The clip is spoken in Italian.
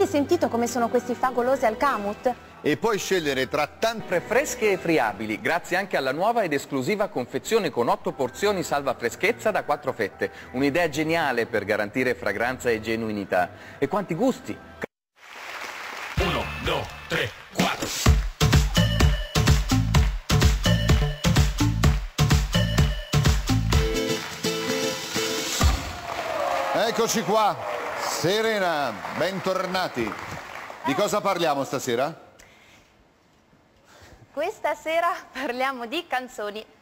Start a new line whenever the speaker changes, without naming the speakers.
Avete sentito come sono questi favolosi al Camut?
E puoi scegliere tra tante
fresche e friabili, grazie anche alla nuova ed esclusiva confezione con 8 porzioni salva freschezza da 4 fette. Un'idea geniale per garantire fragranza e genuinità. E quanti gusti!
1, 2, 3, 4.
Eccoci qua, Serena, bentornati. Di cosa parliamo stasera?
Questa sera parliamo di canzoni.